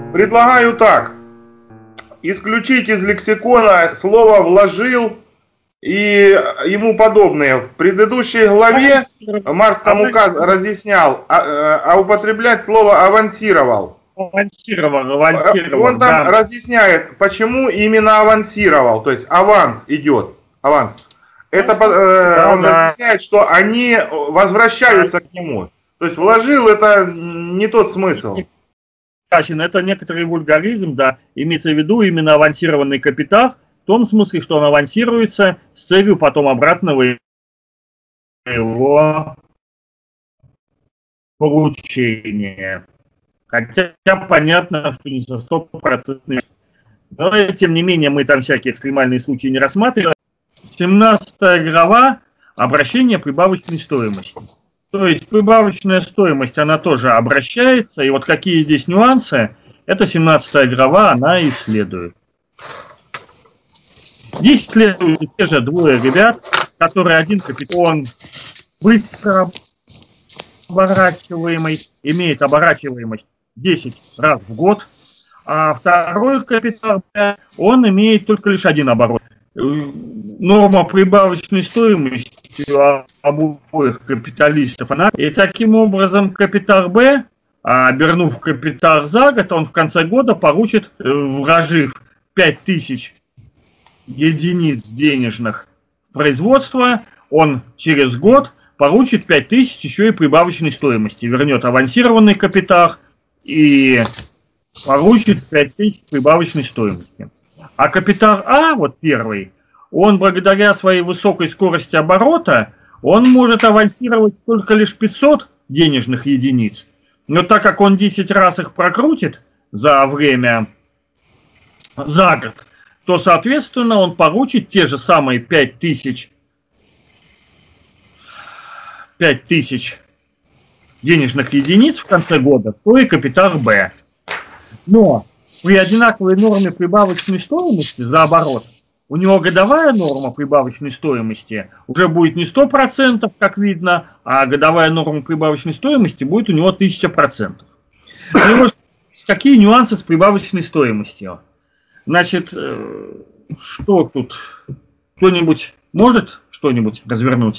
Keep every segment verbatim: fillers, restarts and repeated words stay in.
Предлагаю так. Исключить из лексикона слово «вложил» и ему подобные. В предыдущей главе Маркс там указ разъяснял, а, а употреблять слово «авансировал». Авансировал, авансировал. Он там да. разъясняет, почему именно авансировал, то есть аванс идет, аванс. Это э, да, он да. разъясняет, что они возвращаются к нему. То есть вложил — это не тот смысл. Это некоторый вульгаризм, да, имеется в виду именно авансированный капитал, в том смысле, что он авансируется с целью потом обратного его получения. Хотя понятно, что не со стопроцентной. Но тем не менее мы там всякие экстремальные случаи не рассматриваем. семнадцатая глава – обращение прибавочной стоимости. То есть прибавочная стоимость, она тоже обращается, и вот какие здесь нюансы, это семнадцатая глава, она исследует. Здесь исследуют те же двое ребят, которые один капитал, он быстро оборачиваемый, имеет оборачиваемость десять раз в год, а второй капитал, он имеет только лишь один оборот. Норма прибавочной стоимости обоих капиталистов, она, и таким образом капитал Б, обернув капитал за год, он в конце года получит, вложив пять тысяч единиц денежных в производство, он через год получит пять тысяч еще и прибавочной стоимости, вернет авансированный капитал и получит пять тысяч прибавочной стоимости. А капитал А, вот первый, он благодаря своей высокой скорости оборота, он может авансировать только лишь пятьсот денежных единиц. Но так как он десять раз их прокрутит за время, за год, то, соответственно, он получит те же самые пять тысяч, пять тысяч денежных единиц в конце года, что и капитал Б. Но при одинаковой норме прибавочной стоимости за оборот, у него годовая норма прибавочной стоимости уже будет не сто процентов, как видно, а годовая норма прибавочной стоимости будет у него тысяча процентов. Какие нюансы с прибавочной стоимостью? Значит, что тут? Кто-нибудь может что-нибудь развернуть?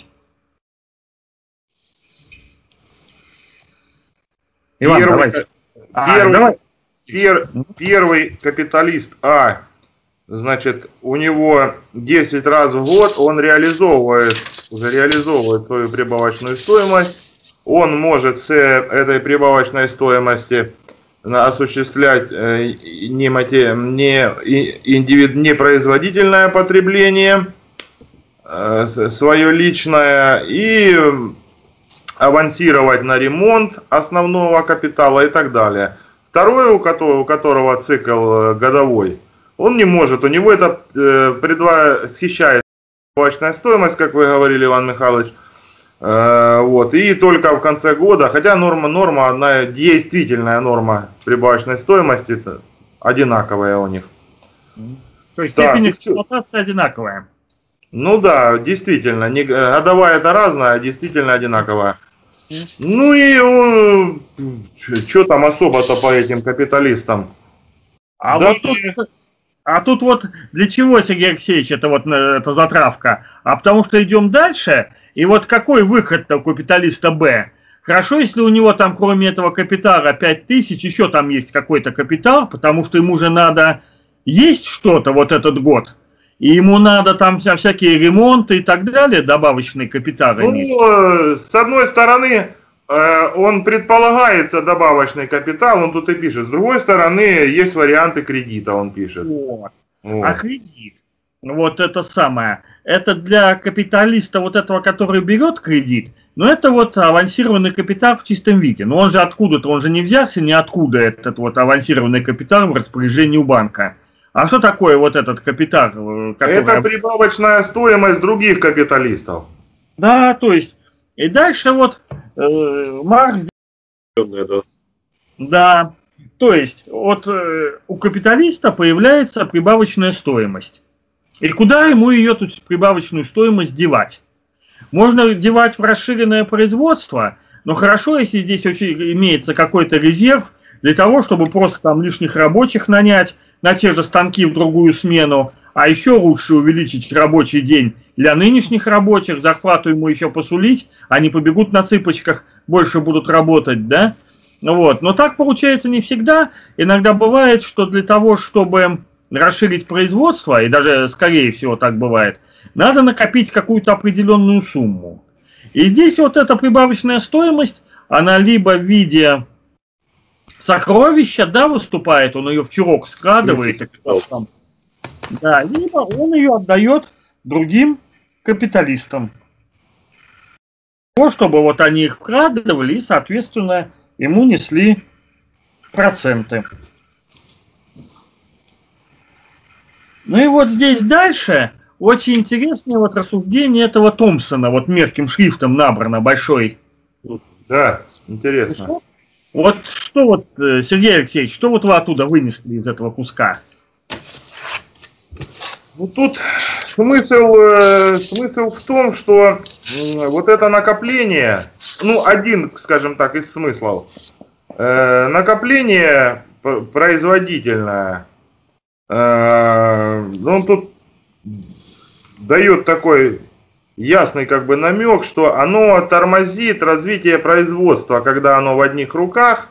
Иван, Первый, давайте. Первый, а, давай. Пер, первый капиталист А, значит, у него десять раз в год он реализовывает, уже реализовывает свою прибавочную стоимость. Он может с этой прибавочной стоимости осуществлять не, мате, не, индивид, не производительное потребление, свое личное, и авансировать на ремонт основного капитала и так далее. Второй, у которого, у которого цикл годовой, он не может, у него это э, предвосхищает прибавочная стоимость, как вы говорили, Иван Михайлович, э, вот, и только в конце года, хотя норма, норма, одна действительная норма прибавочной стоимости одинаковая у них. То есть степень эксплуатации одинаковая? Ну да, действительно, не, годовая это разная, а действительно одинаковая. Ну и что там особо-то по этим капиталистам? А, да, вот тут, а тут вот для чего, Сергей Алексеевич, это вот эта затравка? А потому что идем дальше, и вот какой выход-то у капиталиста Б? Хорошо, если у него там кроме этого капитала пять тысяч, еще там есть какой-то капитал, потому что ему же надо есть что-то вот этот год. И ему надо там вся, всякие ремонты и так далее, добавочные капиталы. Ну, иметь. С одной стороны, он предполагается добавочный капитал, он тут и пишет. С другой стороны, есть варианты кредита, он пишет. Вот. Вот. А кредит, вот это самое, это для капиталиста вот этого, который берет кредит, но это вот авансированный капитал в чистом виде. Но он же откуда-то, он же не взялся ниоткуда, этот вот авансированный капитал в распоряжении у банка. А что такое вот этот капитал? Который... Это прибавочная стоимость других капиталистов. Да, то есть, и дальше вот э, Маркс... Да, то есть, вот э, у капиталиста появляется прибавочная стоимость. И куда ему ее, тут прибавочную стоимость, девать? Можно девать в расширенное производство, но хорошо, если здесь очень имеется какой-то резерв, для того, чтобы просто там лишних рабочих нанять на те же станки в другую смену, а еще лучше увеличить рабочий день для нынешних рабочих, зарплату ему еще посулить, они побегут на цыпочках, больше будут работать, да? Вот. Но так получается не всегда. Иногда бывает, что для того, чтобы расширить производство, и даже скорее всего так бывает, надо накопить какую-то определенную сумму. И здесь вот эта прибавочная стоимость, она либо в виде сокровища, да, выступает, он ее в чурок складывает, да, либо он ее отдает другим капиталистам. Чтобы вот они их вкладывали и, соответственно, ему несли проценты. Ну и вот здесь дальше очень интересное вот рассуждение этого Томпсона, вот мелким шрифтом набрано, большой. Да, интересно. Вот что вот, Сергей Алексеевич, что вот вы оттуда вынесли из этого куска? Ну тут смысл, э, смысл в том, что э, вот это накопление, ну один, скажем так, из смыслов, э, накопление производительное, э, он тут дает такой ясный как бы намек, что оно тормозит развитие производства, когда оно в одних руках,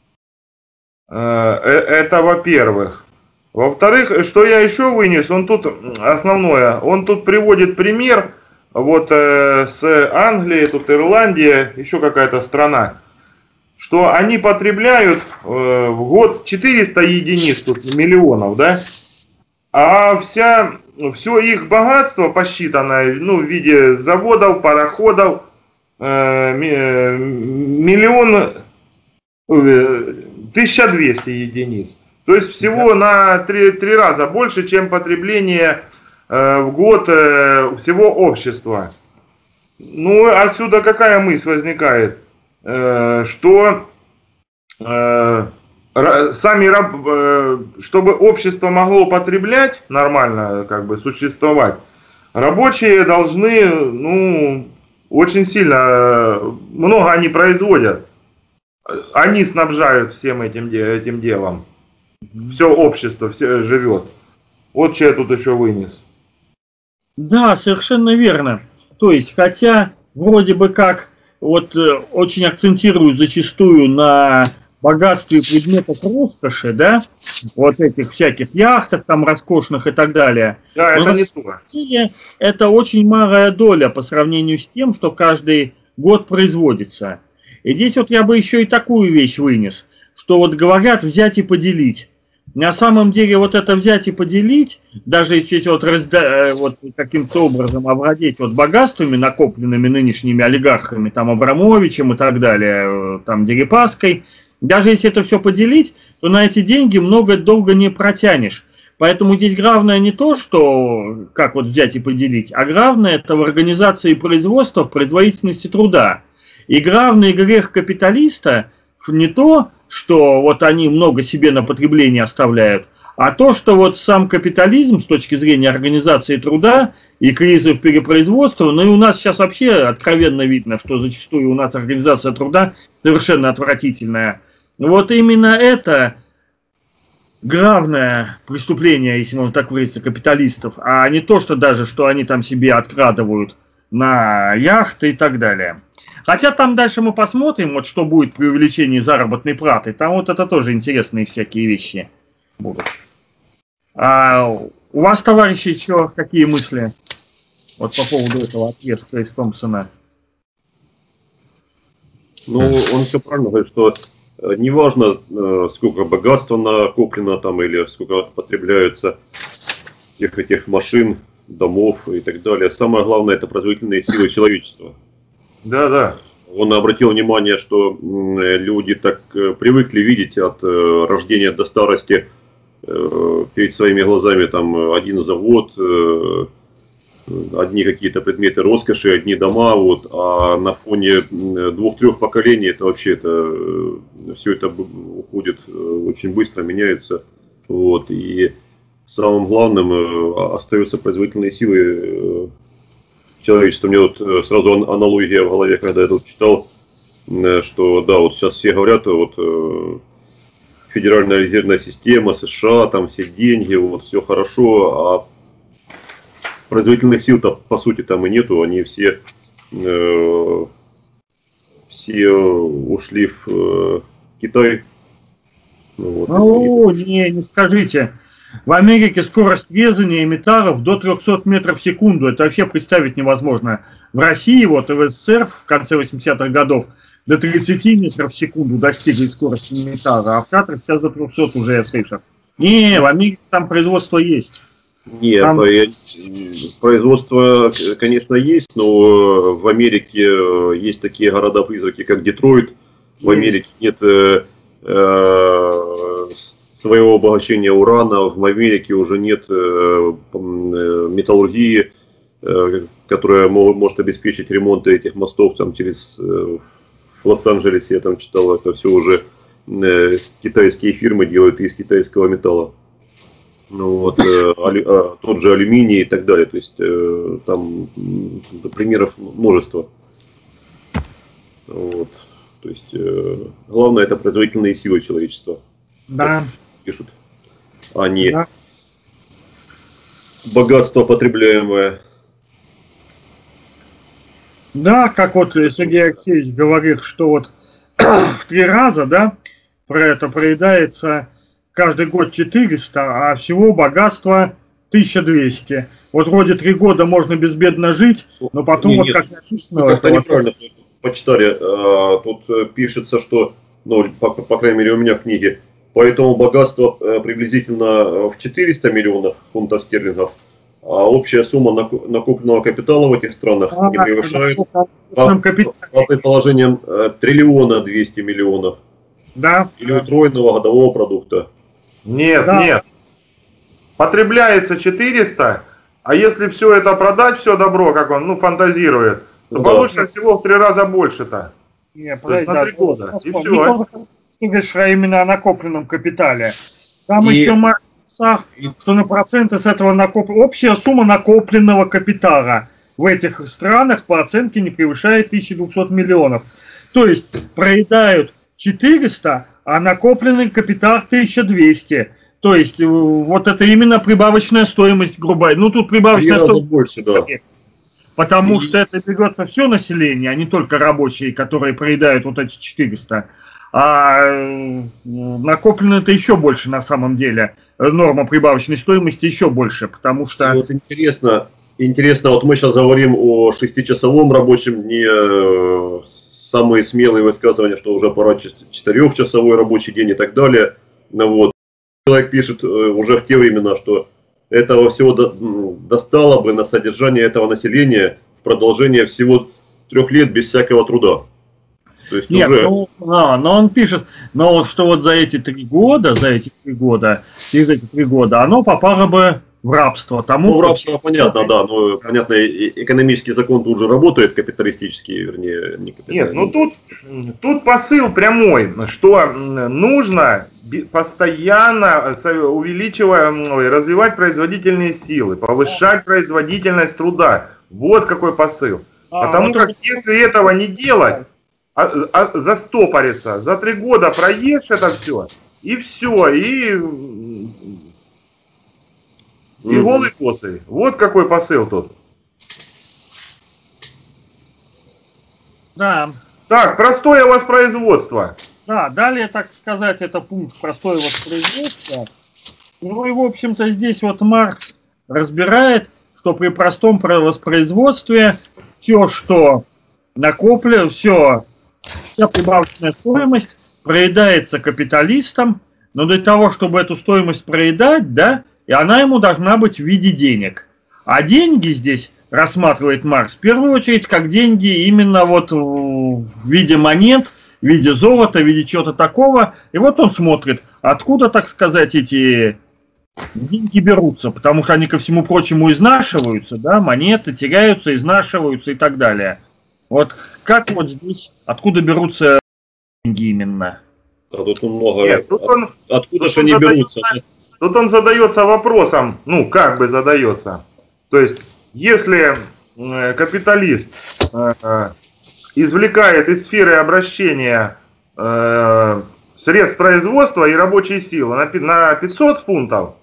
э, это во-первых. Во-вторых, что я еще вынес, он тут, основное, он тут приводит пример, вот э, с Англией, тут Ирландия, еще какая-то страна, что они потребляют э, в год четыреста единиц, тут миллионов, да, а вся, все их богатство посчитанное, ну, в виде заводов, пароходов, э, миллион, э, тысяча двести единиц. То есть всего на три, три раза больше, чем потребление э, в год э, всего общества. Ну, отсюда какая мысль возникает? Э, что э, сами, э, чтобы общество могло потреблять, нормально как бы существовать, рабочие должны, ну, очень сильно, много они производят. Они снабжают всем этим, этим делом. Все общество все живет. Вот что я тут еще вынес. Да, совершенно верно. То есть, хотя вроде бы как вот очень акцентируют зачастую на богатстве предметов роскоши, да, вот этих всяких яхтах там роскошных и так далее. Да, но это не то. Деле, это очень малая доля по сравнению с тем, что каждый год производится. И здесь вот я бы еще и такую вещь вынес, что вот говорят взять и поделить. На самом деле вот это взять и поделить, даже если вот, разда... вот каким-то образом овладеть вот богатствами, накопленными нынешними олигархами, там Абрамовичем и так далее, там Дерипаской, даже если это все поделить, то на эти деньги много долго не протянешь. Поэтому здесь главное не то, что как вот взять и поделить, а главное это в организации производства, в производительности труда. И главный грех капиталиста не то, что вот они много себе на потребление оставляют, а то, что вот сам капитализм с точки зрения организации труда и кризисов перепроизводства, ну и у нас сейчас вообще откровенно видно, что зачастую у нас организация труда совершенно отвратительная. Вот именно это главное преступление, если можно так выразиться, капиталистов, а не то, что даже, что они там себе открадывают на яхты и так далее. Хотя там дальше мы посмотрим, вот что будет при увеличении заработной платы. Там вот это тоже интересные всякие вещи будут. А у вас, товарищи, еще какие мысли вот по поводу этого отрезка из Томпсона? Ну, он все правильно говорит, что неважно, сколько богатства накоплено там или сколько потребляется тех этих машин, домов и так далее. Самое главное — это производительные силы человечества. Да, да. Он обратил внимание, что люди так привыкли видеть от рождения до старости перед своими глазами там один завод, одни какие-то предметы роскоши, одни дома, вот, а на фоне двух-трех поколений это вообще это все это уходит очень быстро, меняется, вот, и самым главным остаются производительные силы человечества. Мне вот сразу аналогия в голове, когда я тут читал, что да, вот сейчас все говорят, вот Федеральная резервная система, США, там все деньги, вот все хорошо, а производительных сил-то по сути там и нету, они все, э, все ушли в э, Китай. Вот. Ну, не, не скажите. В Америке скорость резания эмитаров до трёхсот метров в секунду. Это вообще представить невозможно. В России, вот в СССР в конце восьмидесятых годов до тридцати метров в секунду достигли скорости эмитара, а в Катаре сейчас до трёхсот уже, я слышу. Не, в Америке там производство есть. Нет, там... производство, конечно, есть, но в Америке есть такие города-призраки, как Детройт. В Америке нет э, э, своего обогащения урана, в Америке уже нет э, металлургии, э, которая может, может обеспечить ремонт этих мостов там через э, в Лос-Анджелесе, я там читал, это все уже э, китайские фирмы делают из китайского металла. Ну, вот, э, али, а, тот же алюминий и так далее. То есть э, там примеров множество. Вот. То есть э, главное это производительные силы человечества. Да. Пишут. А не да. богатство потребляемое. Да, как вот Сергей Алексеевич говорит, что вот в три раза, да, про это проедается каждый год четыреста, а всего богатства тысяча двести. Вот вроде три года можно безбедно жить, но потом не, вот нет, как написано... ну, как-то это неправильно вот... почитали. А, тут пишется, что, ну, по, по крайней мере у меня в книге, поэтому богатство приблизительно в четыреста миллионов фунтов стерлингов, а общая сумма накопленного капитала в этих странах а, не превышает, по, по предположениям, триллиона двести миллионов. Да. Или утроенного годового продукта. Нет, да. нет. Потребляется четыреста, а если все это продать, все добро, как он, ну, фантазирует, то да. получится всего в три раза больше-то. Не, подожди, на три да, года. И все. все. Ты говоришь именно о накопленном капитале. Там и... еще Маркс, что на проценты с этого накоп... общая сумма накопленного капитала в этих странах по оценке не превышает тысячи двухсот миллионов. То есть проедают четыреста, а накопленный капитал тысяча двести. То есть вот это именно прибавочная стоимость грубая. Ну тут прибавочная стоимость больше, да. Потому и... что это берется все население, а не только рабочие, которые проедают вот эти четыреста. А накоплено это еще больше на самом деле. Норма прибавочной стоимости еще больше, потому что... Вот интересно, интересно, вот мы сейчас говорим о шестичасовом рабочем дне, самые смелые высказывания, что уже пора четырехчасовой рабочий день и так далее. Ну, вот. Человек пишет уже в те времена, что этого всего до, достало бы на содержание этого населения в продолжение всего трех лет без всякого труда. То есть Нет, уже... ну, а, но он пишет, но вот что вот за эти три года, за эти три года, через эти три года, оно попало бы в рабство. Тому ну, в рабство понятно, да, но понятно, экономический закон тут же работает, капиталистический, вернее, не капиталистический. Нет, ну тут, тут посыл прямой, что нужно постоянно увеличивать, развивать производительные силы, повышать производительность труда. Вот какой посыл. А, Потому вот как это... если этого не делать, а, а, застопориться, за три года проешь это все, и все, и... И mm-hmm. голый косый. Вот какой посыл тут. Да. Так, простое воспроизводство. Да, далее, так сказать, это пункт простое воспроизводство. Ну и, в общем-то, здесь вот Маркс разбирает, что при простом воспроизводстве все, что накоплено, все, вся прибавочная стоимость проедается капиталистам, но для того, чтобы эту стоимость проедать, да, и она ему должна быть в виде денег. А деньги здесь рассматривает Маркс в первую очередь как деньги именно вот в виде монет, в виде золота, в виде чего-то такого. И вот он смотрит, откуда, так сказать, эти деньги берутся. Потому что они, ко всему прочему, изнашиваются, да, монеты теряются, изнашиваются и так далее. Вот как вот здесь, откуда берутся деньги именно? А тут много... Нет, тут он, откуда тут же они берутся? Тут он задается вопросом, ну, как бы задается. То есть, если э, капиталист э, извлекает из сферы обращения э, средств производства и рабочей силы на, на пятьсот фунтов,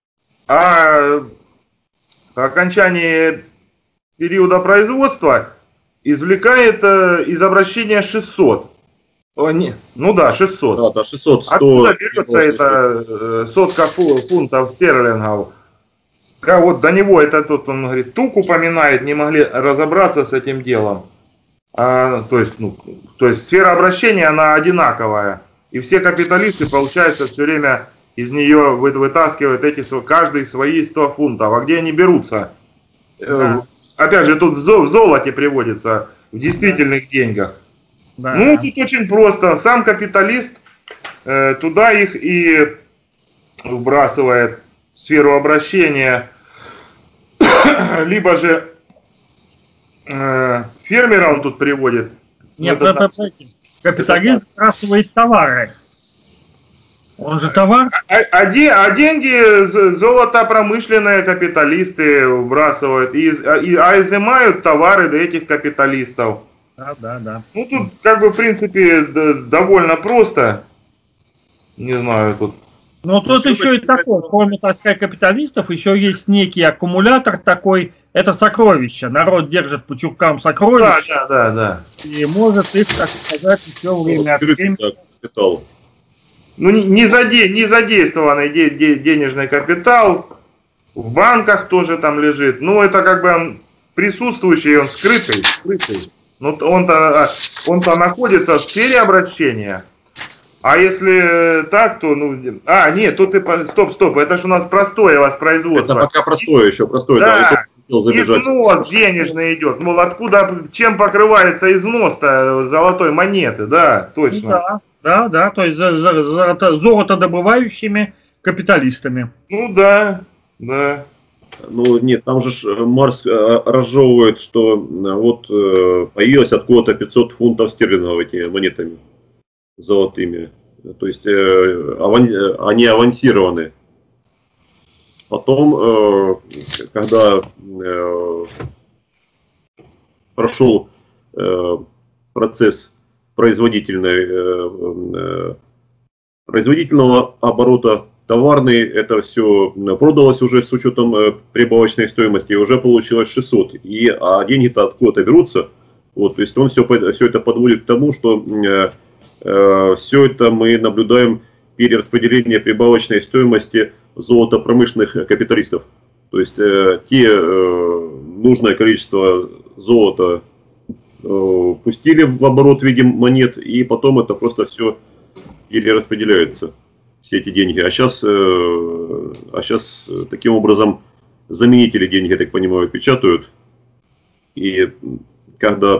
а по окончании периода производства извлекает э, из обращения шестьсот. О, не, ну да, шестьсот. Да, да, шестьсот, сто. Откуда берется это э, сотка фунтов стерлингов? Как вот до него это тут, он говорит, тук упоминает, не могли разобраться с этим делом. А, то есть, ну, то есть сфера обращения, она одинаковая. И все капиталисты, получается, все время из нее вытаскивают эти, каждый свои сто фунтов. А где они берутся? Да. Опять же, тут в золоте приводится, в действительных да. деньгах. Да. Ну, тут очень просто. Сам капиталист э, туда их и вбрасывает в сферу обращения. Либо же э, фермера он тут приводит. Нет, это, это, это, капиталист вбрасывает товары. Он же товар. А, а, а деньги золотопромышленные капиталисты вбрасывают, и, и, а изымают товары до этих капиталистов. Да, да, да. Ну тут как бы в принципе довольно просто. Не знаю, тут. Ну тут ну, еще и такое, кроме, так сказать, капиталистов, еще есть некий аккумулятор такой, это сокровища. Народ держит по чуркам сокровища. Да, да, да, да. И может их, так сказать, еще время от времени. Ну, не, заде, не задействованный де, де, денежный капитал, в банках тоже там лежит. Ну, это как бы он присутствующий, он скрытый, скрытый. Ну, он-то, он-то находится в сфере обращения. А если так, то, ну, а, нет, тут и, стоп, стоп, это же у нас простое воспроизводство. Это пока простое еще, простое, да. Да. Износ денежный идет. Мол, откуда, чем покрывается износ-то золотой монеты, да, точно. Да. Да, да, то есть за, за, за золотодобывающими капиталистами. Ну да, да. Ну нет, там же Маркс разжевывает, что вот появилось откуда-то пятьсот фунтов стерлингов этими монетами золотыми. То есть они авансированы. Потом, когда прошел процесс производительной, производительного оборота, товарный, это все продалось уже с учетом прибавочной стоимости, и уже получилось шестьсот. И, а деньги-то откуда-то берутся. Вот, то есть он все, все это подводит к тому, что э, э, все это мы наблюдаем перераспределение прибавочной стоимости золотопромышленных капиталистов. То есть э, те э, нужное количество золота пустили в оборот в виде монет, и потом это просто все перераспределяется, все эти деньги. А сейчас, а сейчас таким образом заменители деньги, я так понимаю, печатают. И когда...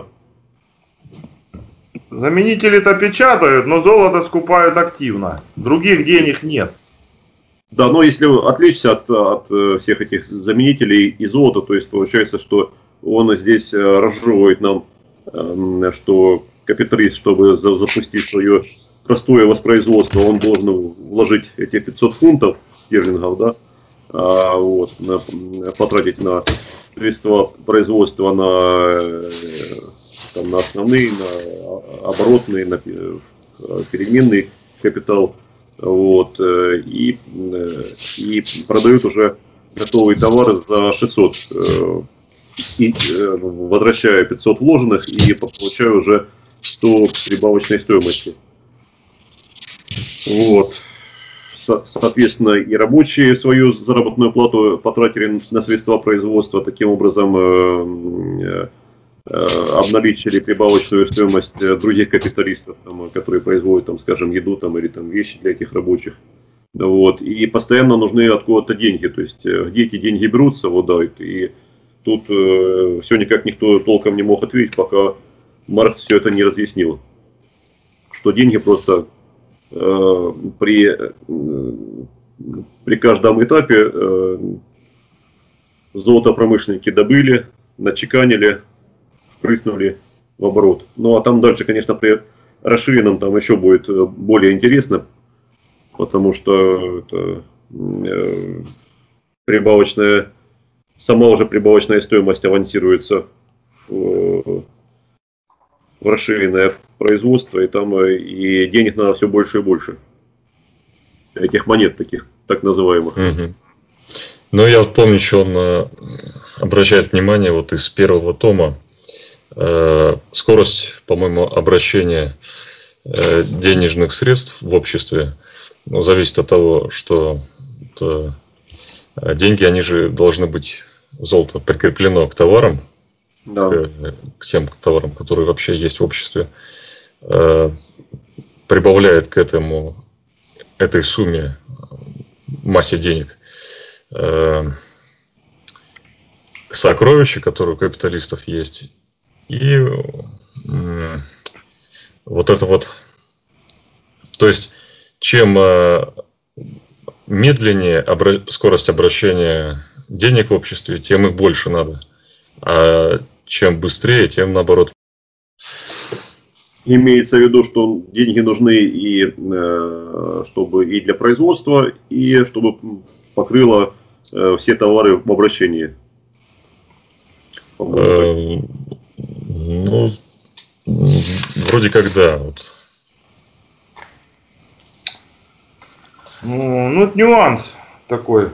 Заменители-то печатают, но золото скупают активно. Других денег нет. Да, но если отвлечься от, от всех этих заменителей и золота, то есть получается, что он здесь разжевывает нам, что капиталист, чтобы запустить свое простое воспроизводство, он должен вложить эти пятьсот фунтов стерлингов, да, а, вот, на, потратить на средства производства, на, там, на основные, на оборотные, на переменный капитал, вот, и, и продают уже готовые товары за шестьсот. И возвращаю пятьсот вложенных и получаю уже сто прибавочной стоимости. Вот. Соответственно, и рабочие свою заработную плату потратили на средства производства, таким образом обналичили прибавочную стоимость других капиталистов, там, которые производят, там, скажем, еду там, или там, вещи для этих рабочих. Вот. И постоянно нужны откуда-то деньги. То есть, где эти деньги берутся, вот, да, и тут э, все никак никто толком не мог ответить, пока Маркс все это не разъяснил. Что деньги просто э, при, э, при каждом этапе э, золотопромышленники добыли, начеканили, впрыснули в оборот. Ну а там дальше, конечно, при расширенном там еще будет более интересно, потому что это э, прибавочная, сама уже прибавочная стоимость авансируется в, в расширенное производство, и там и денег надо все больше и больше. Этих монет таких, так называемых. Угу. Ну, я вот помню, что он э, обращает внимание вот из первого тома. Э, скорость, по-моему, обращения э, денежных средств в обществе, ну, зависит от того, что э, деньги, они же должны быть, золото прикреплено к товарам, Да. к, к тем товарам, которые вообще есть в обществе, э, прибавляет к этому, этой сумме, массе денег, э, сокровища, которые у капиталистов есть, и э, вот это вот, то есть, чем э, медленнее обра- скорость обращения денег в обществе, тем их больше надо. А чем быстрее, тем наоборот. Имеется в виду, что деньги нужны и, э, чтобы и для производства, и чтобы покрыло э, все товары в обращении. Э, ну, вроде как да. Вот. Ну, ну, это нюанс такой.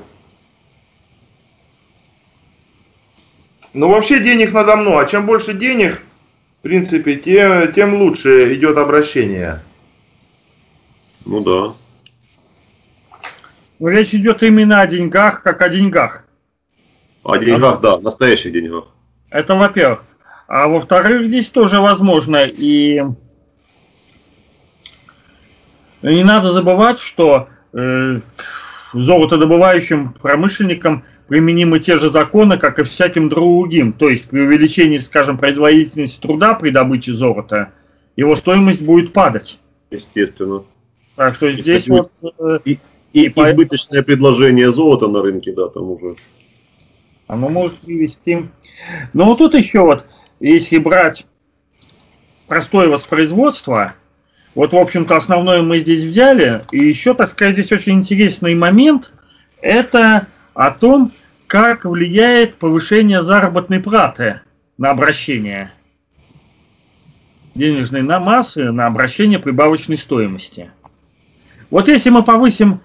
Ну, вообще денег надо много. А чем больше денег, в принципе, тем, тем лучше идет обращение. Ну да. Но речь идет именно о деньгах, как о деньгах. О деньгах, да, настоящих деньгах. Это во-первых. А во-вторых, здесь тоже возможно. И не надо забывать, что э, золотодобывающим промышленникам применимы те же законы, как и всяким другим. То есть при увеличении, скажем, производительности труда при добыче золота, его стоимость будет падать. Естественно. Так что здесь вот... Э, и, и, и избыточное предложение золота на рынке, да, там уже. Оно может привести. Но вот тут еще вот, если брать простое воспроизводство, вот, в общем-то, основное мы здесь взяли. И еще, так сказать, здесь очень интересный момент. Это о том, как влияет повышение заработной платы на обращение денежной на массы, на обращение прибавочной стоимости. Вот если мы повысим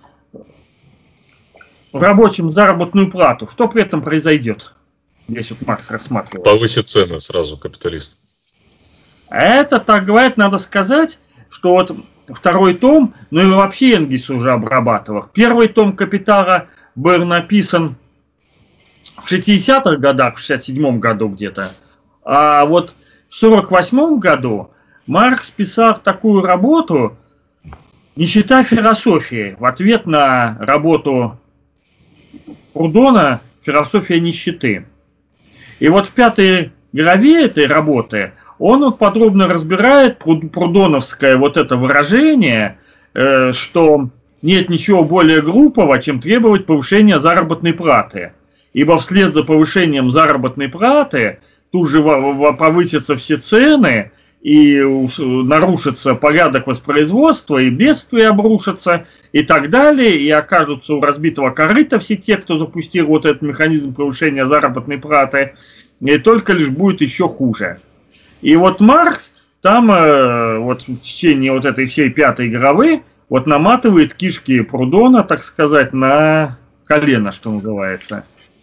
рабочим заработную плату, что при этом произойдет? Здесь вот Маркс рассматривает. Повысит цены сразу капиталист. Это, так говорят, надо сказать, что вот второй том, ну и вообще Энгельс уже обрабатывал. Первый том «Капитала» был написан в шестидесятых годах, в шестьдесят седьмом году где-то. А вот в сорок восьмом году Маркс писал такую работу «Нищета философии» в ответ на работу Прудона «Философия нищеты». И вот в пятой главе этой работы он вот подробно разбирает прудоновское вот это выражение, э, что нет ничего более глупого, чем требовать повышения заработной платы. Ибо вслед за повышением заработной платы тут же повысятся все цены, и нарушится порядок воспроизводства, и бедствия обрушатся, и так далее, и окажутся у разбитого корыта все те, кто запустил вот этот механизм повышения заработной платы, и только лишь будет еще хуже. И вот Маркс там вот в течение вот этой всей пятой главы вот наматывает кишки Прудона, так сказать, на колено, что называется.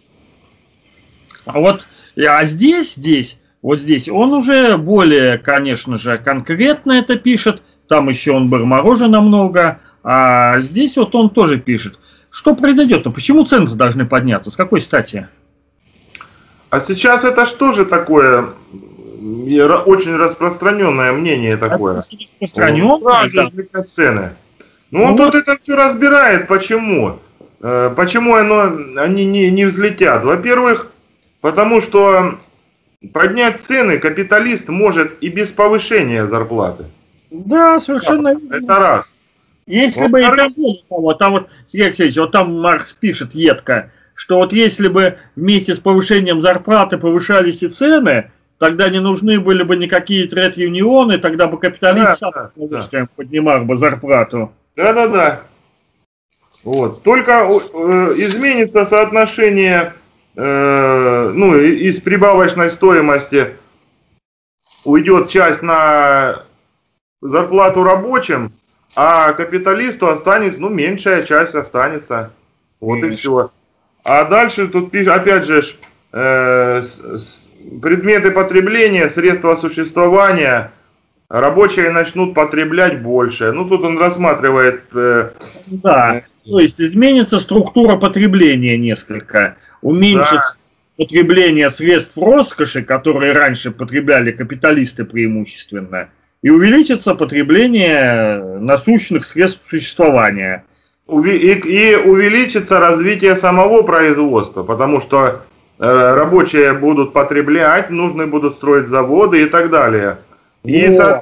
А вот, а здесь, здесь, вот здесь он уже более, конечно же, конкретно это пишет. Там еще он был мороже намного, а здесь вот он тоже пишет. Что произойдет? Ну почему цены должны подняться? С какой стати? А сейчас это что же такое? Очень распространенное мнение такое. Распространенное, да. Цены. Ну, он вот. тут это все разбирает, почему. Почему оно, они не, не взлетят. Во-первых, потому что поднять цены капиталист может и без повышения зарплаты. Да, совершенно верно. Это раз. Если вот бы и там было того, там вот, Сергей Алексеевич, вот там Маркс пишет едко, что вот если бы вместе с повышением зарплаты повышались и цены, тогда не нужны были бы никакие тред-юнионы, тогда бы капиталист да, сам да, да. поднимал бы зарплату. Да-да-да. Вот. Только э, изменится соотношение э, ну, из прибавочной стоимости уйдет часть на зарплату рабочим, а капиталисту останется, ну, меньшая часть останется. Вот Меньше. И все. А дальше тут пишет, опять же, э, с, с, предметы потребления, средства существования, рабочие начнут потреблять больше. Ну, тут он рассматривает... Э, да, э, то есть изменится структура потребления несколько. Уменьшится да. потребление средств роскоши, которые раньше потребляли капиталисты преимущественно, и увеличится потребление насущных средств существования. И, и увеличится развитие самого производства, потому что э, рабочие будут потреблять, нужны будут строить заводы и так далее. И со...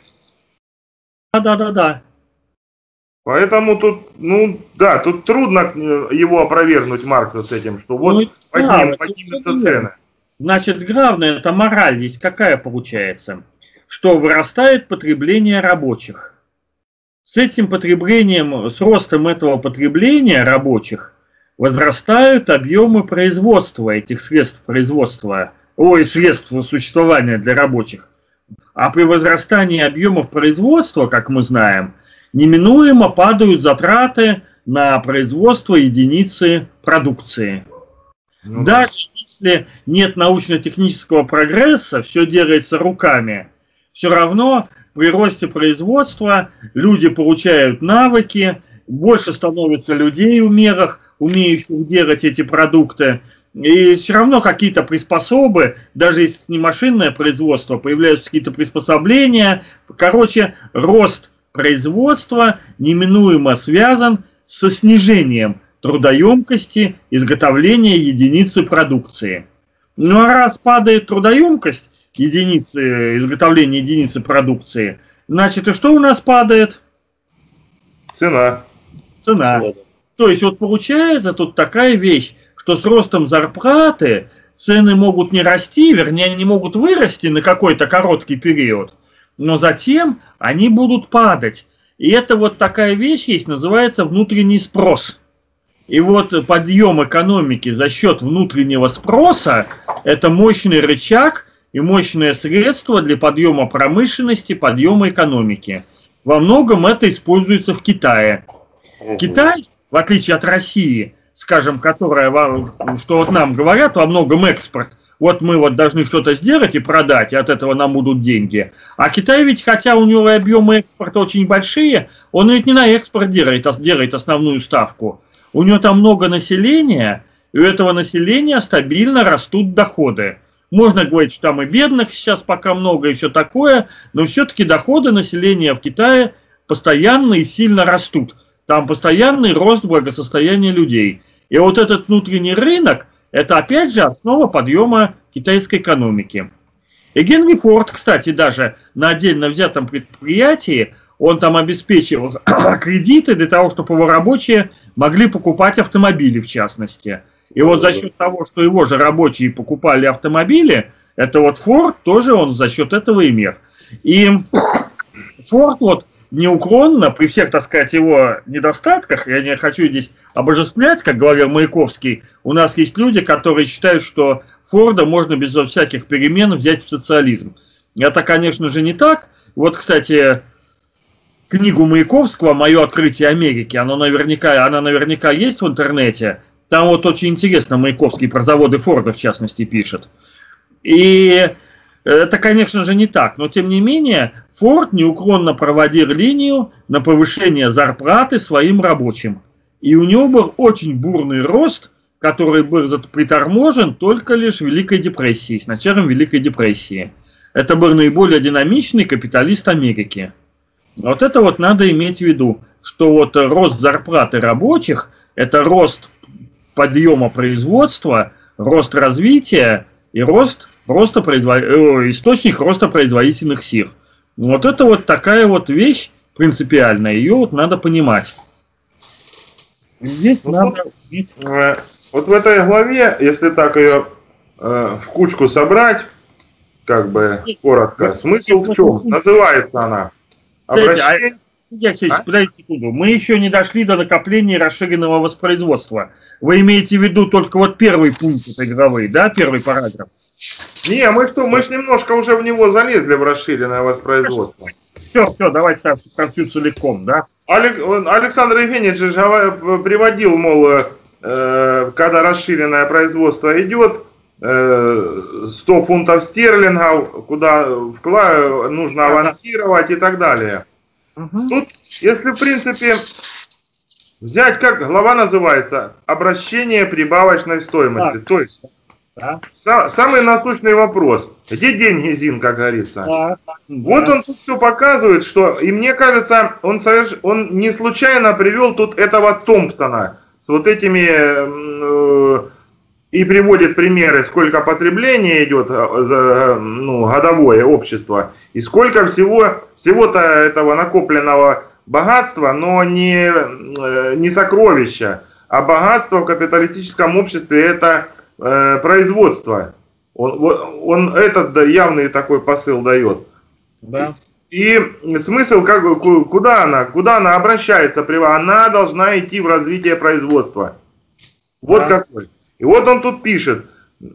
Да, да, да. Поэтому тут, ну да, тут трудно его опровергнуть, Маркса, с этим, что вот ну, подним, да, поднимутся цены. Значит, главное, это мораль здесь какая получается? Что вырастает потребление рабочих. С этим потреблением, с ростом этого потребления рабочих возрастают объемы производства этих средств производства, ой, средств существования для рабочих. А при возрастании объемов производства, как мы знаем, неминуемо падают затраты на производство единицы продукции. Ну, Даже да. если нет научно-технического прогресса, все делается руками, все равно при росте производства люди получают навыки, больше становится людей умерых, умеющих делать эти продукты. И все равно какие-то приспособы, даже если не машинное производство, появляются какие-то приспособления. Короче, рост производства неминуемо связан со снижением трудоемкости изготовления единицы продукции. Ну а раз падает трудоемкость единицы, изготовления единицы продукции, значит, и что у нас падает? Цена. Цена. То есть вот получается тут такая вещь, что с ростом зарплаты цены могут не расти, вернее, они могут вырасти на какой-то короткий период, но затем они будут падать. И это вот такая вещь есть, называется внутренний спрос. И вот подъем экономики за счет внутреннего спроса – это мощный рычаг и мощное средство для подъема промышленности, подъема экономики. Во многом это используется в Китае. Китай, в отличие от России, скажем, которая, что вот нам говорят, во многом экспорт, вот мы вот должны что-то сделать и продать, и от этого нам будут деньги. А Китай ведь, хотя у него объемы экспорта очень большие, он ведь не на экспорт делает, делает основную ставку. У него там много населения, и у этого населения стабильно растут доходы. Можно говорить, что там и бедных сейчас пока много и все такое, но все-таки доходы населения в Китае постоянно и сильно растут. Там постоянный рост благосостояния людей. И вот этот внутренний рынок, это опять же основа подъема китайской экономики. И Генри Форд, кстати, даже на отдельно взятом предприятии, он там обеспечивал кредиты для того, чтобы его рабочие могли покупать автомобили, в частности. И вот за счет того, что его же рабочие покупали автомобили, это вот Форд тоже он за счет этого имел. И Форд вот неуклонно, при всех, так сказать, его недостатках, я не хочу здесь обожествлять, как говорил Маяковский, у нас есть люди, которые считают, что Форда можно без всяких перемен взять в социализм. Это, конечно же, не так. Вот, кстати, книгу Маяковского «Мое открытие Америки», она наверняка, она наверняка есть в интернете. Там вот очень интересно Маяковский про заводы Форда, в частности, пишет. И это, конечно же, не так, но тем не менее Форд неуклонно проводил линию на повышение зарплаты своим рабочим. И у него был очень бурный рост, который был приторможен только лишь Великой депрессией, с началом Великой депрессии. Это был наиболее динамичный капиталист Америки. Вот это вот надо иметь в виду, что вот рост зарплаты рабочих – это рост подъема производства, рост развития и рост просто производ... источник роста производительных сил. Вот это вот такая вот вещь принципиальная, ее вот надо понимать. Здесь ну, надо... Вот, э, вот в этой главе, если так ее э, в кучку собрать, как бы коротко, смысл в чем? Называется она обращение... А? Подождите секунду. Мы еще не дошли до накопления расширенного воспроизводства. Вы имеете в виду только вот первый пункт этой главы, да, первый параграф? Не, мы что, мы ж немножко уже в него залезли, в расширенное воспроизводство. Все, все, давайте ставьте конфликт целиком, да? Александр Евгеньевич же приводил, мол, э, когда расширенное производство идет, э, сто фунтов стерлингов, куда вклад, нужно авансировать и так далее. Угу. Тут, если в принципе взять, как глава называется, обращение прибавочной стоимости, да. То есть да. са, самый насущный вопрос, где деньги, Зин, как говорится. Да. Вот он тут все показывает, что, и мне кажется, он, соверш... он не случайно привел тут этого Томпсона с вот этими, э, и приводит примеры, сколько потребления идет за ну, годовое общество, и сколько всего, всего-то этого накопленного богатства, но не, не сокровища, а богатство в капиталистическом обществе это э, производство. Он, он этот явный такой посыл дает. Да. И смысл, как, куда она, куда она обращается, она должна идти в развитие производства. Вот да. Какой. И вот он тут пишет,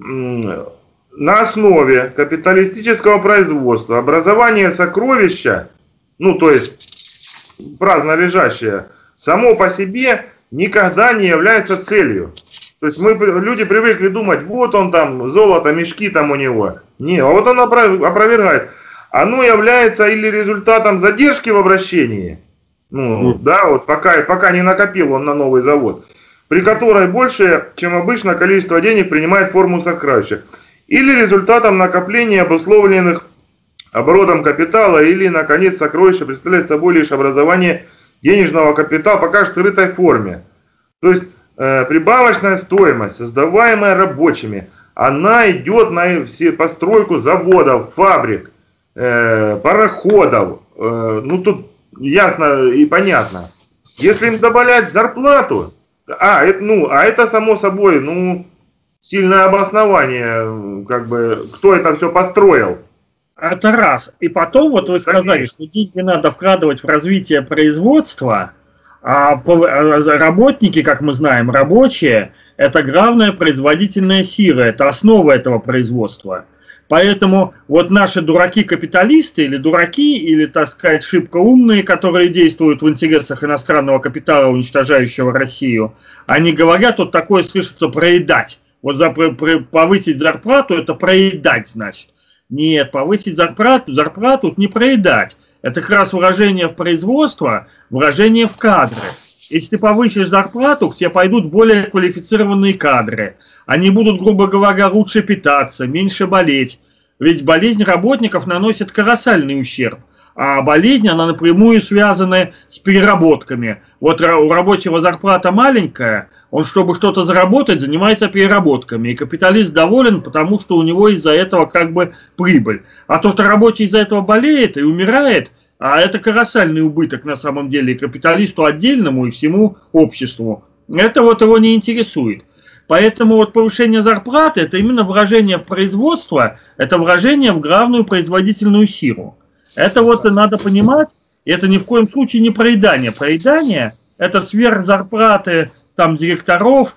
на основе капиталистического производства образование сокровища, ну то есть праздно лежащее, само по себе никогда не является целью. То есть мы, люди привыкли думать, вот он там, золото, мешки там у него. Не, а вот он опровергает. Оно является или результатом задержки в обращении, ну, mm. да, вот пока, пока не накопил он на новый завод, при которой больше, чем обычно, количество денег принимает форму сокровища, или результатом накопления обусловленных оборотом капитала, или, наконец, сокровище представляет собой лишь образование денежного капитала, пока в скрытой форме. То есть э, прибавочная стоимость, создаваемая рабочими, она идет на все постройку заводов, фабрик, э, пароходов. Э, ну тут ясно и понятно. Если им добавлять зарплату, а это, ну, а это само собой, ну, сильное обоснование, как бы, кто это все построил. Это раз. И потом, вот вы сказали, что деньги надо вкладывать в развитие производства, а работники, как мы знаем, рабочие, это главная производительная сила, это основа этого производства. Поэтому вот наши дураки-капиталисты, или дураки, или, так сказать, шибко умные, которые действуют в интересах иностранного капитала, уничтожающего Россию, они говорят, вот такое слышится, проедать. Вот за, повысить зарплату, это проедать, значит. Нет, повысить зарплату, зарплату не проедать. Это как раз вложение в производство, вложение в кадры. Если ты повысишь зарплату, к тебе пойдут более квалифицированные кадры. Они будут, грубо говоря, лучше питаться, меньше болеть. Ведь болезнь работников наносит колоссальный ущерб. А болезнь, она напрямую связана с переработками. Вот у рабочего зарплата маленькая, он, чтобы что-то заработать, занимается переработками. И капиталист доволен, потому что у него из-за этого как бы прибыль. А то, что рабочий из-за этого болеет и умирает, а это колоссальный убыток на самом деле и капиталисту отдельному, и всему обществу. Это вот его не интересует. Поэтому вот повышение зарплаты – это именно вложение в производство, это вложение в главную производительную силу. Это вот надо понимать, это ни в коем случае не проедание. Проедание – это сверхзарплаты там директоров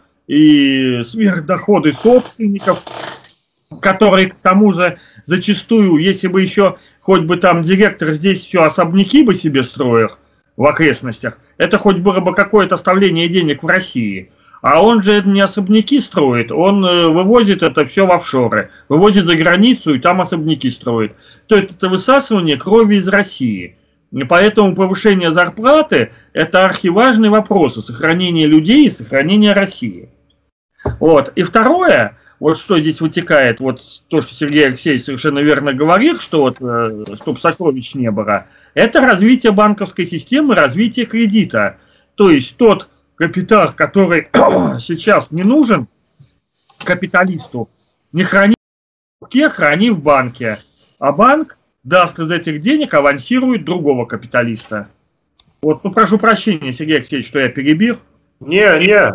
и сверхдоходы собственников, которые к тому же зачастую, если бы еще хоть бы там директор здесь все особняки бы себе строил в окрестностях, это хоть было бы какое-то оставление денег в России. А он же не особняки строит, он вывозит это все в офшоры, вывозит за границу и там особняки строит. То есть это высасывание крови из России. И поэтому повышение зарплаты – это архиважный вопрос, сохранение людей и сохранение России. Вот. И второе, вот что здесь вытекает, вот то, что Сергей Алексеевич совершенно верно говорил, что вот, чтобы сокровищ не было, это развитие банковской системы, развитие кредита. То есть тот капитал, который сейчас не нужен капиталисту, не храни в руке, храни в банке. А банк даст из этих денег, авансирует другого капиталиста. Вот, ну прошу прощения, Сергей Алексеевич, что я перебил. Не, не.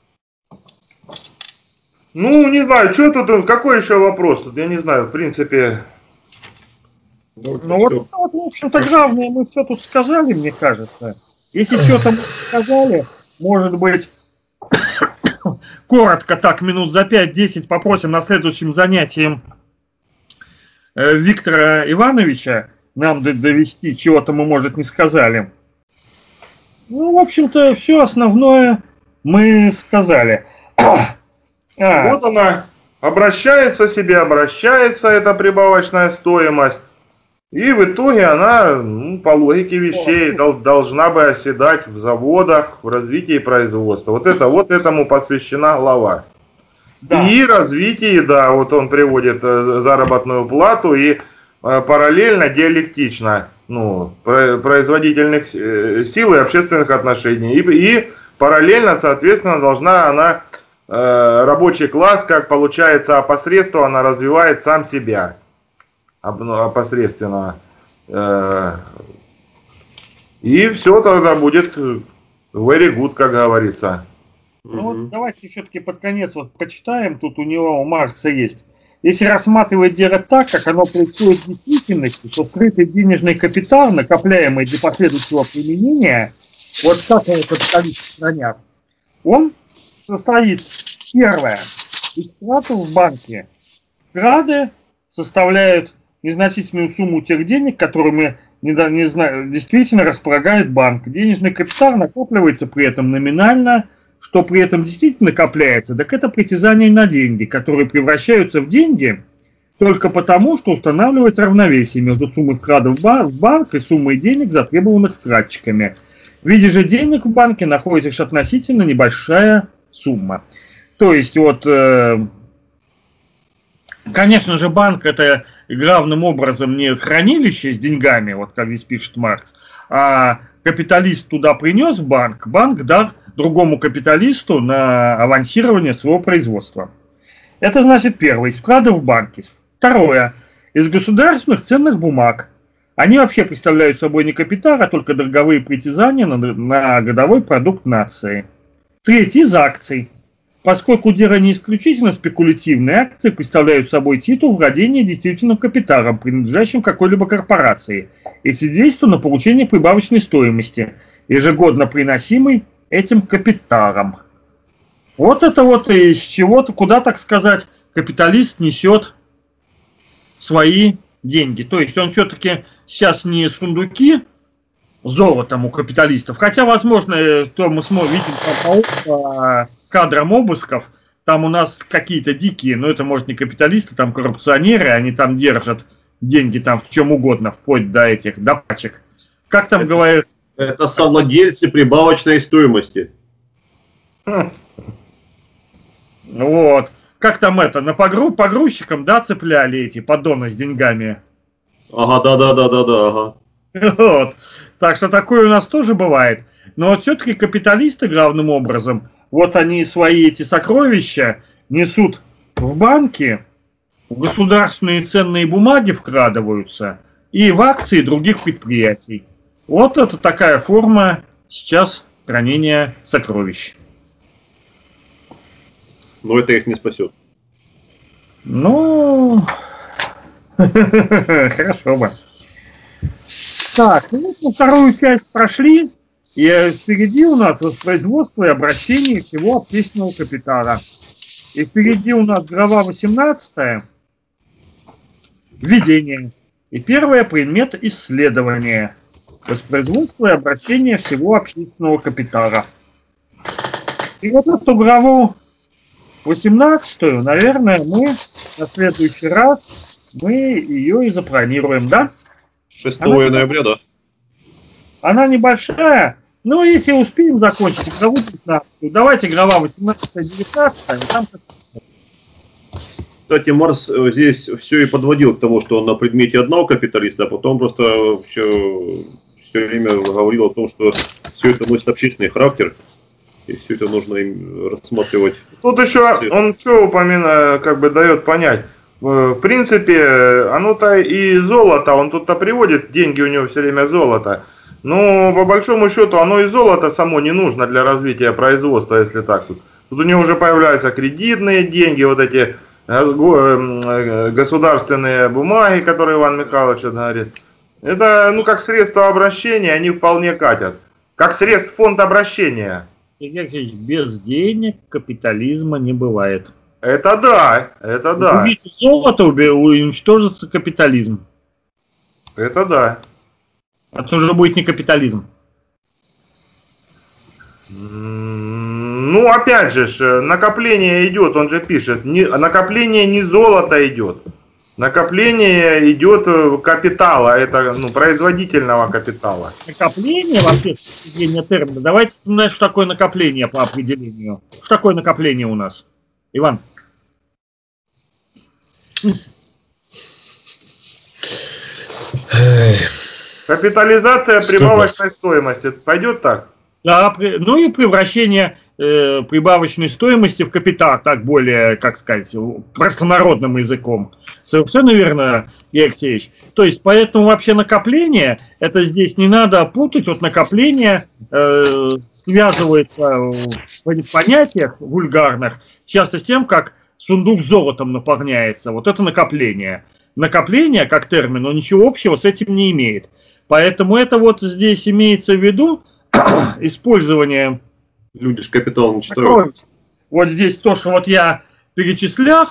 Ну, не знаю, что тут, какой еще вопрос тут, я не знаю, в принципе. Ну, ну вот, вот, в общем-то, главное, мы все тут сказали, мне кажется. Если что-то мы сказали, может быть, коротко так, минут за пять-десять попросим на следующем занятии Виктора Ивановича нам довести, чего-то мы, может, не сказали. Ну, в общем-то, все основное мы сказали. А. Вот она обращается себе, обращается, эта прибавочная стоимость. И в итоге она, ну, по логике вещей, дол, должна бы оседать в заводах, в развитии производства. Вот это, вот этому посвящена глава. Да. И развитие, да, вот он приводит заработную плату и параллельно диалектично, ну, производительных сил и общественных отношений. И, и параллельно, соответственно, должна она, э, рабочий класс, как получается опосредственно, развивает сам себя. Опосредственно. Э, и все тогда будет very good, как говорится. Ну вот давайте все-таки под конец вот прочитаем, тут у него у Маркса есть. Если рассматривать дело так, как оно происходит в действительности, то скрытый денежный капитал, накопляемый для последующего применения, вот как его капиталисты хранят, он состоит, первое, из вкладов в банке. Вклады составляют незначительную сумму тех денег, которыми не, не знаю, действительно располагает банк. Денежный капитал накапливается при этом номинально. Что при этом действительно накопляется, так это притязание на деньги, которые превращаются в деньги только потому, что устанавливается равновесие между суммой вкладов в банк и суммой денег, затребованных вкладчиками. В виде же денег в банке находится лишь относительно небольшая сумма. То есть, вот, э, конечно же, банк это главным образом не хранилище с деньгами, вот как здесь пишет Маркс, а капиталист туда принес в банк, банк дар другому капиталисту на авансирование своего производства. Это значит первое, из вкладов в банки. Второе, из государственных ценных бумаг. Они вообще представляют собой не капитал, а только долговые притязания на, на годовой продукт нации. Третье, из акций. Поскольку дело не исключительно спекулятивные, акции представляют собой титул владения действительным капиталом, принадлежащим какой-либо корпорации, и свидетельство на получение прибавочной стоимости, ежегодно приносимой этим капиталом. Вот это вот из чего-то, куда, так сказать, капиталист несет свои деньги. То есть он все-таки сейчас не сундуки золотом у капиталистов, хотя, возможно, то мы смотрим, видим по кадрам обысков, там у нас какие-то дикие, но это, может, не капиталисты, там коррупционеры, они там держат деньги там в чем угодно, вплоть до этих, до пачек. Как там это, говорят? Это совладельцы прибавочной стоимости. Вот. Как там это, на погру... погрузчикам, да, цепляли эти поддоны с деньгами? Ага, да-да-да-да-да, ага. Вот. Так что такое у нас тоже бывает. Но вот все-таки капиталисты главным образом, вот они свои эти сокровища несут в банки, в государственные ценные бумаги вкладываются и в акции других предприятий. Вот это такая форма сейчас хранения сокровищ. Но это их не спасет. Ну, хорошо бы. Так, ну, вторую часть прошли, и впереди у нас воспроизводство и обращение всего общественного капитала. И впереди у нас глава восемнадцатая, введение. И первое, предмет исследования. Воспроизводство и обращение всего общественного капитала. И вот эту главу восемнадцатую, наверное, мы на следующий раз мы ее и запланируем, да? шестого ноября, да. Она небольшая, но если успеем закончить главу пятнадцатую, давайте глава восемнадцатая-девятнадцатая. Там... Кстати, Маркс здесь все и подводил к тому, что он на предмете одного капиталиста, а потом просто все, все время говорил о том, что все это носит общественный характер, и все это нужно им рассматривать. Тут еще он что упоминает, как бы дает понять. В принципе, оно-то и золото, он тут-то приводит, деньги у него все время золото. Но по большому счету оно и золото само не нужно для развития производства, если так. Тут, тут у него уже появляются кредитные деньги, вот эти государственные бумаги, которые Иван Михайлович говорит. Это, ну, как средство обращения, они вполне катят. Как средств фонд обращения. Без денег капитализма не бывает. Это да, это да. Увидите золото, уничтожится капитализм. Это да. Это уже будет не капитализм. Ну, опять же, накопление идет, он же пишет, не, накопление не золото идет. Накопление идет капитала, это ну, производительного капитала. Накопление, вообще, с точки зрения термина, давайте вспоминать, что такое накопление по определению. Что такое накопление у нас? Иван? Капитализация прибавочной стоимости. Пойдет так? Да, ну и превращение э, прибавочной стоимости в капитал, так более, как сказать, простонародным языком. Совершенно верно, Игорь Алексеевич. То есть, поэтому вообще накопление, это здесь не надо путать, вот накопление э, связывается в понятиях вульгарных часто с тем, как сундук с золотом наполняется. Вот это накопление. Накопление, как термин, но ничего общего с этим не имеет. Поэтому это вот здесь имеется в виду использование... Люди же капитал не читают. Вот здесь то, что вот я перечислял,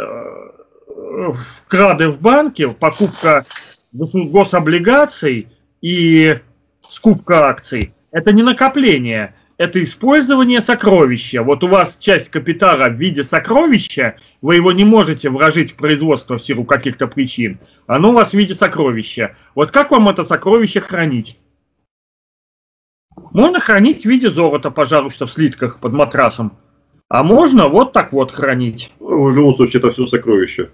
вклады в банке, покупка гособлигаций и скупка акций, это не накопление, это использование сокровища. Вот у вас часть капитала в виде сокровища, вы его не можете вложить в производство в силу каких-то причин, оно у вас в виде сокровища. Вот как вам это сокровище хранить? Можно хранить в виде золота, пожалуйста, в слитках под матрасом. А можно вот так вот хранить. В любом случае, это все сокровища.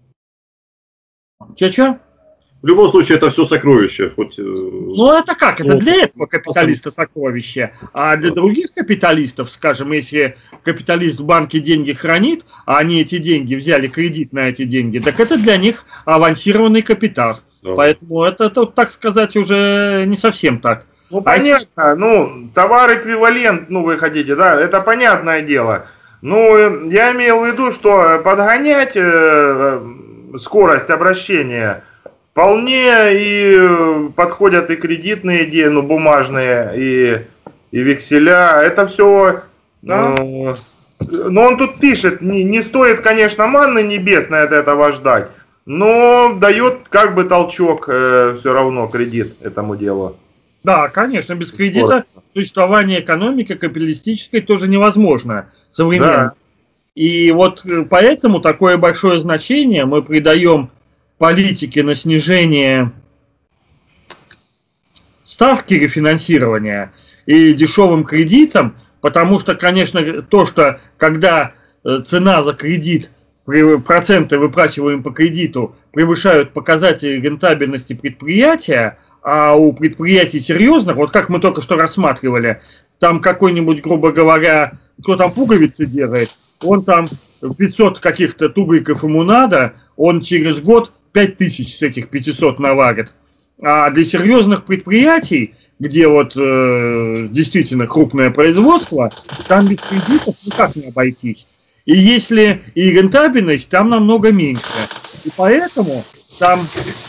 Че-че? В любом случае, это все сокровища. Хоть, ну, это как? Это для этого капиталиста сокровище. А для других капиталистов, скажем, если капиталист в банке деньги хранит, а они эти деньги взяли кредит на эти деньги, так это для них авансированный капитал. Да. Поэтому это, это, так сказать, уже не совсем так. Ну, понятно, ну, товар-эквивалент, ну, вы хотите, да, это понятное дело. Ну, я имел в виду, что подгонять э, скорость обращения вполне и подходят и кредитные деньги, ну, бумажные, и, и векселя, это все, да? э, но он тут пишет, не, не стоит, конечно, манны небесной от этого ждать, но дает как бы толчок э, все равно кредит этому делу. Да, конечно, без кредита существование экономики капиталистической тоже невозможно современно. Да. И вот поэтому такое большое значение мы придаем политике на снижение ставки рефинансирования и дешевым кредитам, потому что, конечно, то, что когда цена за кредит, проценты, выплачиваемые по кредиту, превышают показатели рентабельности предприятия, а у предприятий серьезных, вот как мы только что рассматривали, там какой-нибудь, грубо говоря, кто там пуговицы делает, он там пятьсот каких-то тугриков ему надо, он через год пять тысяч с этих пятисот наварит. А для серьезных предприятий, где вот э, действительно крупное производство, там без кредитов никак не обойтись. И если и рентабельность там намного меньше. И поэтому там...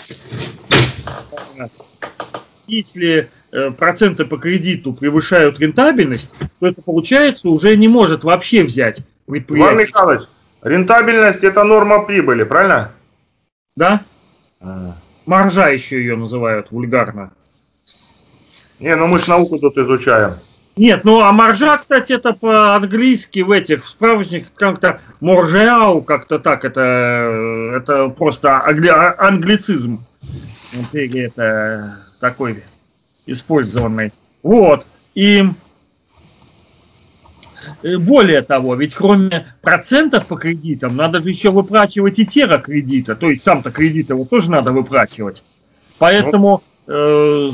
Если э, проценты по кредиту превышают рентабельность, то это, получается, уже не может вообще взять предприятие. Иван Михайлович, рентабельность – это норма прибыли, правильно? Да. А. Маржа еще ее называют вульгарно. Не, ну мы ж науку тут изучаем. Нет, ну а маржа, кстати, это по-английски в этих в справочниках как-то моржеау, как-то так, это, это просто англицизм. Это такой использованный. Вот. И более того, ведь кроме процентов по кредитам, надо же еще выплачивать и тера кредита. То есть сам-то кредит его тоже надо выплачивать. Поэтому э,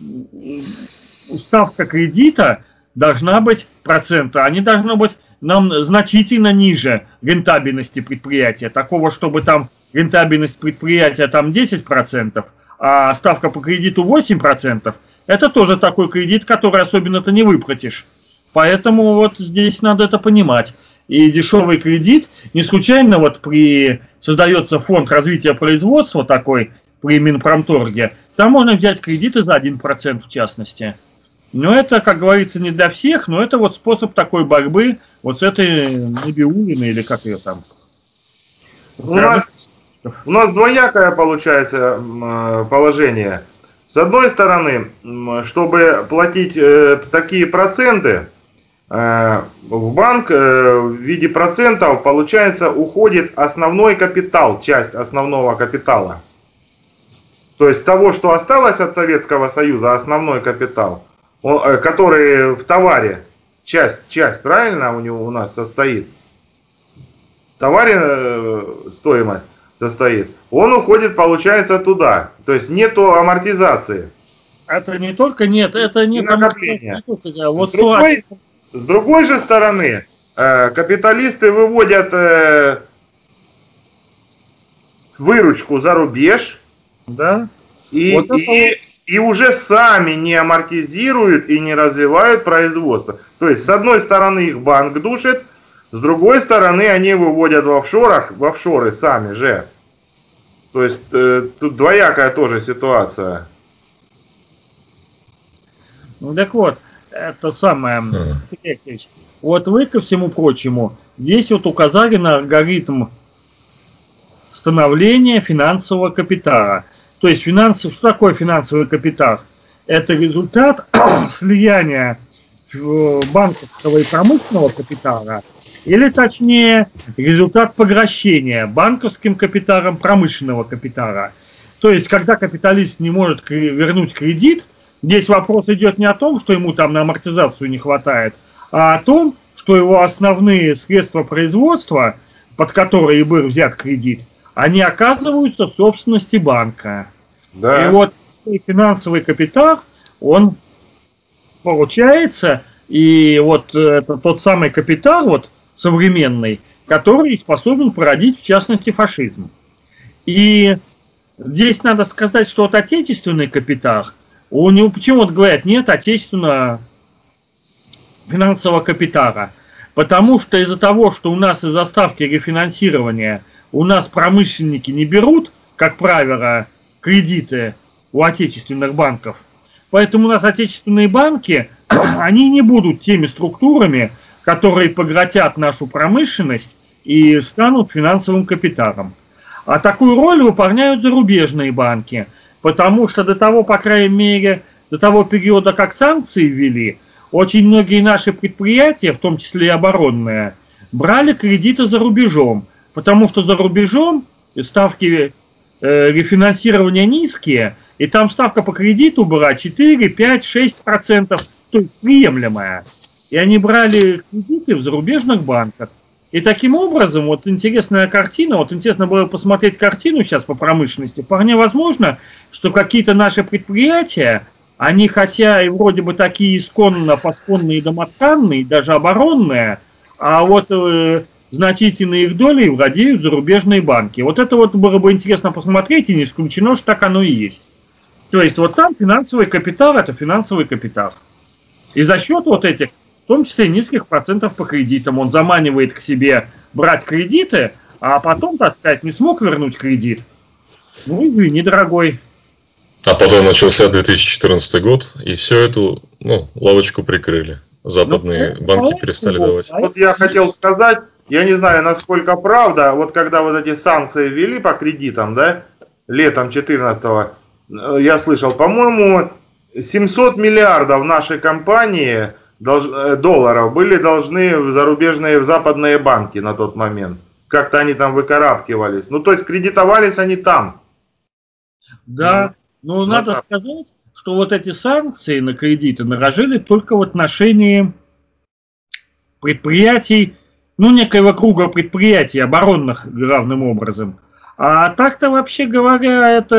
ставка кредита должна быть процента. Они должны быть нам значительно ниже рентабельности предприятия. Такого, чтобы там рентабельность предприятия там десять процентов, а ставка по кредиту восемь процентов, это тоже такой кредит, который особенно-то не выплатишь. Поэтому вот здесь надо это понимать. И дешевый кредит, не случайно вот при создается фонд развития производства такой при Минпромторге, там можно взять кредиты за один процент в частности. Но это, как говорится, не для всех, но это вот способ такой борьбы вот с этой Набиулиной, или как ее там. У нас, у нас двоякое получается положение. С одной стороны, чтобы платить э, такие проценты, э, в банк э, в виде процентов, получается, уходит основной капитал, часть основного капитала. То есть того, что осталось от Советского Союза, основной капитал, он, э, который в товаре, часть, часть, правильно у него у нас состоит, в товаре э, стоимость состоит, он уходит, получается, туда. То есть нету амортизации. Это не только нет, это не накопление. Вот с, другой, с другой же стороны, э, капиталисты выводят э, выручку за рубеж, да? и, вот и, и уже сами не амортизируют и не развивают производство. То есть, с одной стороны, их банк душит, с другой стороны, они выводят в офшорах, в офшоры сами же. То есть, э, тут двоякая тоже ситуация. Ну так вот, это самое, mm. вот вы, ко всему прочему, здесь вот указали на алгоритм становления финансового капитала. То есть, финансов, что такое финансовый капитал? Это результат слияния банковского и промышленного капитала, или точнее результат поглощения банковским капиталом промышленного капитала. То есть, когда капиталист не может вернуть кредит, здесь вопрос идет не о том, что ему там на амортизацию не хватает, а о том, что его основные средства производства, под которые был взят кредит, они оказываются в собственности банка. Да. И вот финансовый капитал, он получается, и вот это тот самый капитал вот, современный, который способен породить, в частности, фашизм. И здесь надо сказать, что вот отечественный капитал, у него почему-то говорят, нет отечественного финансового капитала. Потому что из-за того, что у нас из-за ставки рефинансирования у нас промышленники не берут, как правило, кредиты у отечественных банков, поэтому у нас отечественные банки, они не будут теми структурами, которые поглотят нашу промышленность и станут финансовым капиталом. А такую роль выполняют зарубежные банки, потому что до того, по крайней мере, до того периода, как санкции ввели, очень многие наши предприятия, в том числе и оборонные, брали кредиты за рубежом, потому что за рубежом ставки э, рефинансирования низкие, и там ставка по кредиту была четыре, пять, шесть процентов, то есть приемлемая. И они брали кредиты в зарубежных банках. И таким образом, вот интересная картина, вот интересно было посмотреть картину сейчас по промышленности. Вполне возможно, что какие-то наши предприятия, они хотя и вроде бы такие исконно-посконные домотканные, даже оборонные, а вот э, значительные их доли владеют зарубежные банки. Вот это вот было бы интересно посмотреть, и не исключено, что так оно и есть. То есть вот там финансовый капитал – это финансовый капитал. И за счет вот этих, в том числе низких процентов по кредитам, он заманивает к себе брать кредиты, а потом, так сказать, не смог вернуть кредит. Ну, извини, дорогой. А потом начался две тысячи четырнадцатый год, и всю эту ну, лавочку прикрыли. Западные ну, банки перестали давать. Вот я хотел сказать, я не знаю, насколько правда, вот когда вот эти санкции ввели по кредитам, да, летом четырнадцатого, я слышал, по-моему, семьсот миллиардов нашей компании долларов были должны в зарубежные, в западные банки на тот момент. Как-то они там выкарабкивались. Ну, то есть кредитовались они там. Да, ну, ну надо там сказать, что вот эти санкции на кредиты наложили только в отношении предприятий, ну, некоего круга предприятий, оборонных главным образом. А так-то, вообще говоря, это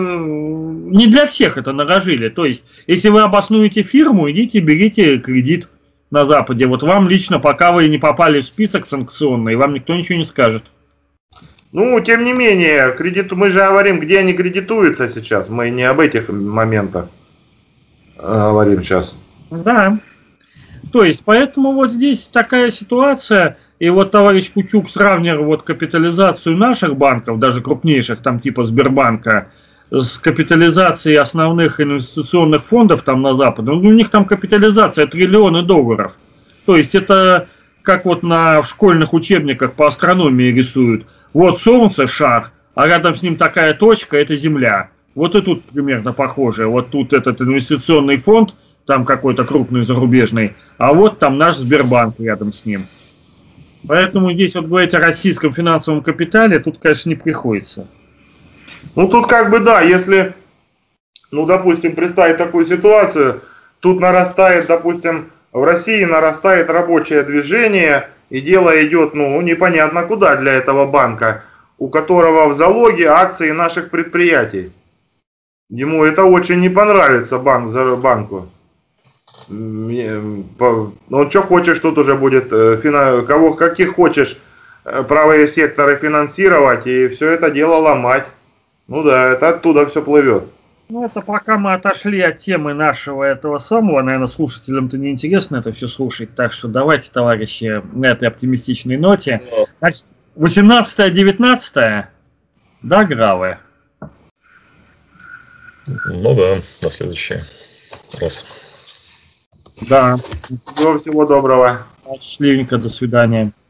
не для всех это наложили. То есть, если вы обоснуете фирму, идите, берите кредит на Западе. Вот вам лично, пока вы не попали в список санкционный, вам никто ничего не скажет. Ну, тем не менее, кредит, мы же говорим, где они кредитуются сейчас. Мы не об этих моментах говорим сейчас. Да. То есть, поэтому вот здесь такая ситуация. И вот товарищ Кучук сравнивал вот капитализацию наших банков, даже крупнейших, там типа Сбербанка, с капитализацией основных инвестиционных фондов там на Западе, у них там капитализация триллионы долларов. То есть это как вот на, в школьных учебниках по астрономии рисуют. Вот Солнце, шар, а рядом с ним такая точка, это Земля. Вот и тут примерно похоже. Вот тут этот инвестиционный фонд, там какой-то крупный зарубежный, а вот там наш Сбербанк рядом с ним. Поэтому здесь вот говорить о российском финансовом капитале, тут, конечно, не приходится. Ну тут как бы да, если, ну допустим, представить такую ситуацию, тут нарастает, допустим, в России нарастает рабочее движение, и дело идет, ну, непонятно куда для этого банка, у которого в залоге акции наших предприятий. Ему это очень не понравится банк, банку. Ну, что хочешь, тут уже будет, кого, каких хочешь правые секторы финансировать, и все это дело ломать. Ну да, это оттуда все плывет. Ну, это пока мы отошли от темы нашего этого самого, наверное, слушателям-то неинтересно это все слушать, так что давайте, товарищи, на этой оптимистичной ноте. Значит, восемнадцатое-девятнадцатое, да, Гравы? Ну да, на следующий раз. Да, всего, всего доброго. Счастливенько, до свидания.